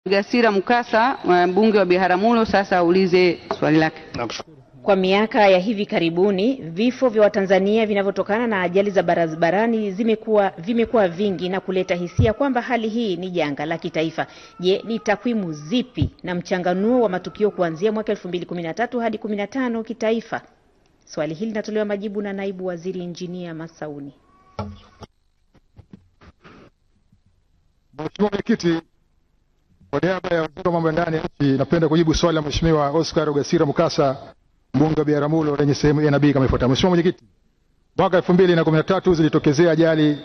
Rwegesira Mukasa, mbunge wa Biharamuro, sasa aulize swali lake. Kwa miaka ya hivi karibuni, vifo vya Watanzania vinavyotokana na ajali za barabarani vimekuwa vingi na kuleta hisia kwamba hali hii ni janga la kitaifa. Je, ni takwimu zipi na mchanganuo wa matukio kuanzia mwaka 2013 hadi 15 kitaifa? Swali hili linatolewa majibu na Naibu Waziri Injinia Masauni. Mheshimiwa Mwenyekiti, kwa niaba ya Waziri wa Mambo ya Ndani ya Nchi, napenda kujibu swali la Mheshimiwa Oscar Rwegesira Mukasa, mbunge wa Biharamuro, lenye sehemu A na B kama ifuatavyo. Mheshimiwa Mwenyekiti, mwaka 2013 zilitokezea ajali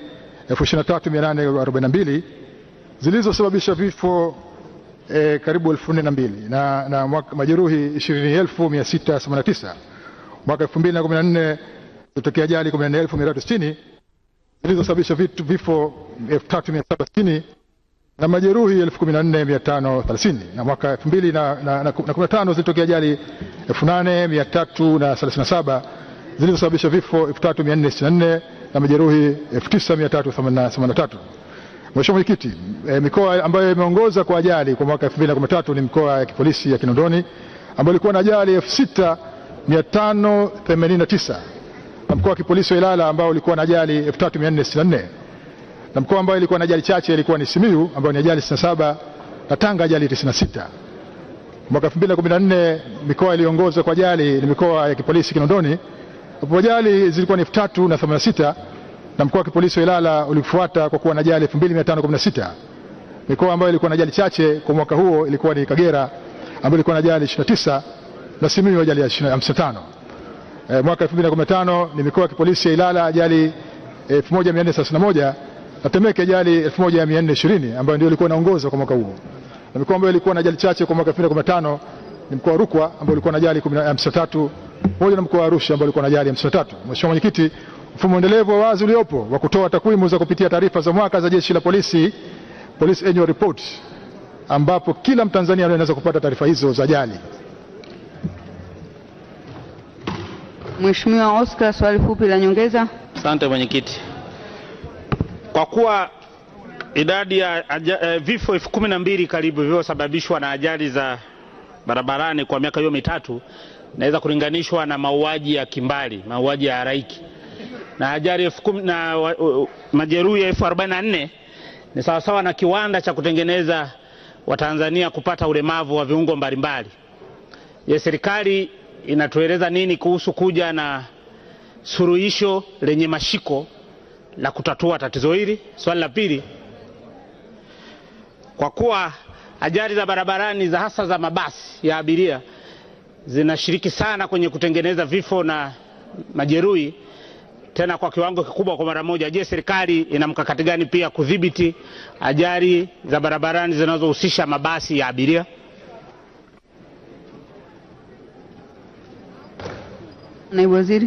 23842 zilizosababisha vifo karibu 4002 na majeruhi 20689. Mwaka 2014 zilitokea ajali 14360 zilizosababisha vifo 3760 na majeruhi 14530. Na mwaka 2015 zilitokea ajali 8337 zilizosababisha vifo 3464 na majeruhi 9383. Mheshimiwa Mwenyekiti, mikoa ambayo imeongoza kwa ajali kwa mwaka 2013 ni mikoa ya kipolisi ya Kinondoni ambayo ilikuwa na ajali 6589, na mkoa wa kipolisi wa Ilala ambao ulikuwa na ajali 3464, na mkoa ambao ilikuwa na ajali chache ilikuwa ni Simiyu ambao ni ajali 67 na Tanga ajali 96. Mwaka 2014 mikoa iliyoongoza kwa ajali ni mikoa ya kipolisi Kinondoni ambapo ajali zilikuwa ni 3086, na mkoa wa kipolisi wa Ilala ulifuata kwa kuwa na ajali 2516. Mikoa ambayo ilikuwa na ajali chache kwa mwaka huo ilikuwa ni Kagera ambayo ilikuwa na ajali 29 na Simiyu ajali ya 55. Mwaka 2015 ni mikoa ya kipolisi ya Ilala ajali 1431 na Temeke ajali 1420 ambayo ndio ilikuwa inaongoza kwa mwaka huo. Na mikoa ambayo ilikuwa na ajali chache kwa mwaka 2015 ni mkoa wa Rukwa ambao ulikuwa na ajali 53 pamoja na mkoa wa Arusha ambao ulikuwa na ajali 53. Mheshimiwa Mwenyekiti, mfumo endelevu wa wazi uliopo wa kutoa takwimu za kupitia taarifa za mwaka za Jeshi la Polisi, Police Annual Report, ambapo kila Mtanzania anaweza kupata taarifa hizo za ajali. Mheshimiwa Oscar, swali fupi la nyongeza. Asante Mwenyekiti. Kwa kuwa idadi ya vifo 12,000 karibu vilivyosababishwa na ajali za barabarani kwa miaka hiyo mitatu inaweza kulinganishwa na mauaji ya kimbali, mauaji ya halaiki, na ajali 10,000 na majeruhi 1044 ni sawasawa na kiwanda cha kutengeneza Watanzania kupata ulemavu wa viungo mbalimbali. Je, serikali inatueleza nini kuhusu kuja na suluhisho lenye mashiko la kutatua tatizo hili? Swali la pili, kwa kuwa ajali za barabarani za hasa za mabasi ya abiria zinashiriki sana kwenye kutengeneza vifo na majeruhi tena kwa kiwango kikubwa kwa mara moja, je, serikali ina mkakati gani pia kudhibiti ajali za barabarani zinazohusisha mabasi ya abiria? Naibu Waziri.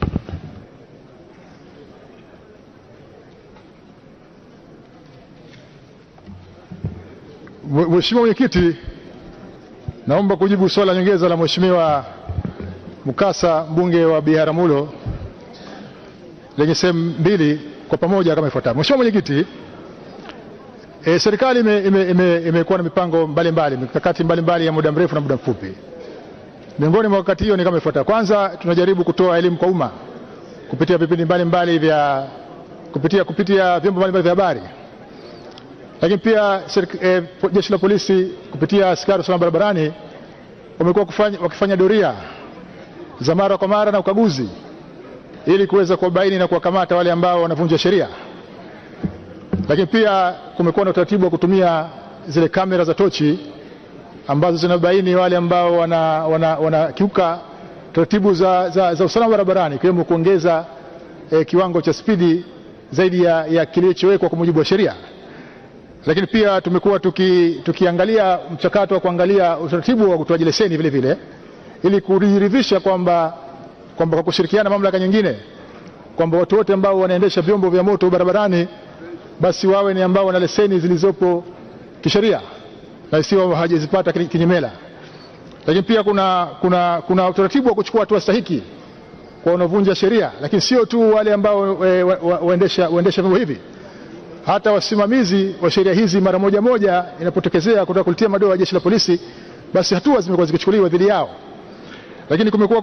Mheshimiwa Mwenyekiti, naomba kujibu swali la nyongeza la Mheshimiwa Mukasa, mbunge wa Biharamuro, lenye sehemu mbili kwa pamoja kama ifuatavyo. Mheshimiwa Mwenyekiti, serikali imekuwa na mipango mbalimbali, mikakati mbalimbali ya muda mrefu na muda mfupi. Miongoni mwa wakati hiyo ni kama ifuatavyo. Kwanza, tunajaribu kutoa elimu kwa umma kupitia vipindi mbalimbali vya kupitia vyombo mbalimbali vya habari. Lakini pia Jeshi la Polisi kupitia askari usalama barabarani wamekuwa wakifanya doria za mara kwa mara na ukaguzi ili kuweza kubaini na kuwakamata wale ambao wanavunja sheria. Lakini pia kumekuwa na utaratibu wa kutumia zile kamera za tochi ambazo zinabaini wale ambao wanakiuka taratibu za usalama barabarani, ikiwemo kuongeza kiwango cha spidi zaidi ya kilichowekwa kwa mujibu wa sheria. Lakini pia tumekuwa tukiangalia mchakato wa kuangalia utaratibu wa kutoa leseni vile vile ili kuridhisha kwamba kwa kushirikiana mamlaka nyingine kwamba watu wote ambao wanaendesha vyombo vya moto barabarani basi wawe ni ambao wana leseni zilizopo kisheria na sio hajazipata kinyemela. Lakini pia kuna utaratibu wa kuchukua hatua stahiki kwa wanaovunja sheria, lakini sio tu wale ambao waendesha vyombo hivi. hata wasimamizi wa sheria hizi mara moja inapotokezea kutaka kulitia madoa jeshi la polisi, basi hatua zimekuwa zikichukuliwa dhidi yao. Lakini kumekuwa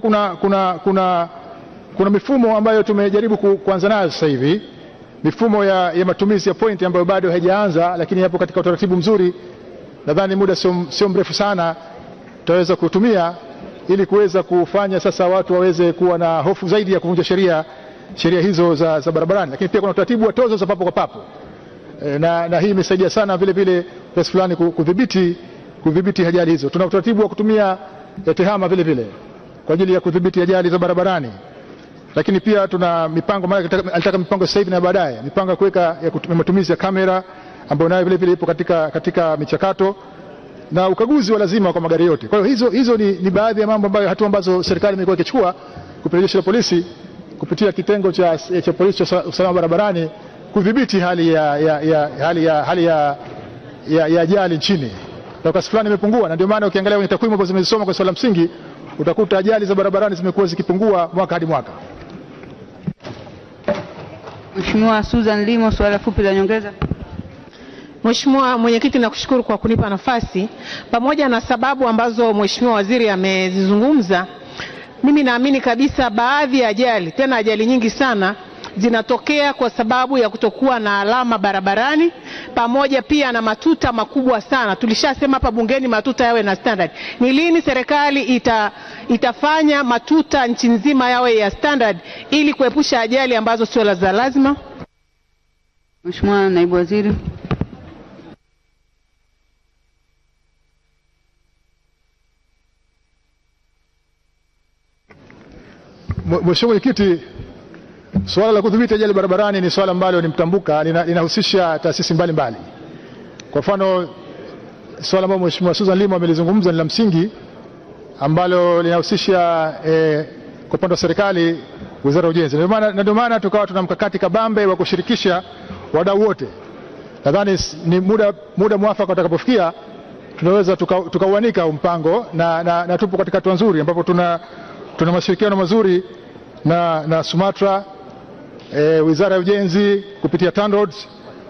kuna mifumo ambayo tumejaribu kuanza nayo sasa hivi, mifumo ya matumizi ya point ambayo bado haijaanza, lakini hapo katika utaratibu mzuri. Nadhani muda sio mrefu sana tutaweza kutumia ili kuweza kufanya sasa watu waweze kuwa na hofu zaidi ya kuvunja sheria hizo za barabarani. Lakini pia kuna utaratibu wa tozo za papo kwa papo, na hii imesaidia sana vile vile kiasi fulani kudhibiti ajali hizo. Tuna utaratibu wa kutumia tehama vile vile kwa ajili ya kudhibiti ajali za barabarani. Lakini pia tuna mipango, alitaka mipango sasa hivi na baadaye, mipango ya kuweka ya matumizi ya kamera ambayo nayo vile vile ipo katika michakato, na ukaguzi wa lazima kwa magari yote. Kwa hiyo hizo ni baadhi ya mambo ambayo, hatua ambazo serikali imekuwa ikichukua kupitia jeshi la polisi, kupitia kitengo cha polisi cha usalama barabarani, kudhibiti hali ya ajali nchini. Na kwa fulani imepungua, na ndio maana ukiangalia kwenye takwimu ambazo zimesoma kwa swala msingi, utakuta ajali za barabarani zimekuwa zikipungua mwaka hadi mwaka. Mheshimiwa Susan Limo, swali fupi la nyongeza. Mheshimiwa Mwenyekiti, nakushukuru kwa kunipa nafasi. Pamoja na sababu ambazo Mheshimiwa Waziri amezizungumza, mimi naamini kabisa baadhi ya ajali, tena ajali nyingi sana, zinatokea kwa sababu ya kutokuwa na alama barabarani, pamoja pia na matuta makubwa sana. Tulishasema hapa bungeni matuta yawe na standard. Ni lini serikali itafanya matuta nchi nzima yawe ya standard ili kuepusha ajali ambazo sio za lazima? Mheshimiwa Naibu Waziri. Mheshimiwa Mwenyekiti, swala la kudhibiti ajali barabarani ni swala ambalo ni mtambuka, linahusisha taasisi mbalimbali. Kwa mfano, swala ambalo Mheshimiwa Susan Limo amelizungumza ni la msingi, ambalo linahusisha kwa upande wa serikali, Wizara ya Ujenzi. Ndio maana tukawa tuna mkakati kabambe wa kushirikisha wadau wote. Nadhani ni muda mwafaka utakapofikia tunaweza tukauanika mpango, na tupo katika hatua nzuri ambapo tuna mashirikiano mazuri na Sumatra, Wizara ya Ujenzi kupitia TANROADS,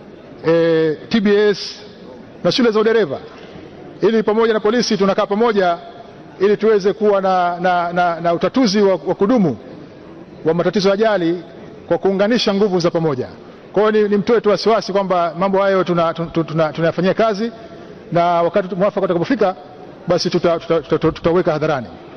TBS na shule za udereva, ili pamoja na polisi tunakaa pamoja ili tuweze kuwa na utatuzi wa kudumu wa matatizo ya ajali kwa kuunganisha nguvu za pamoja. Kwa hiyo nimtoe tu wasiwasi kwamba mambo hayo tunayafanyia kazi, na wakati mwafaka utakapofika basi tutaweka hadharani.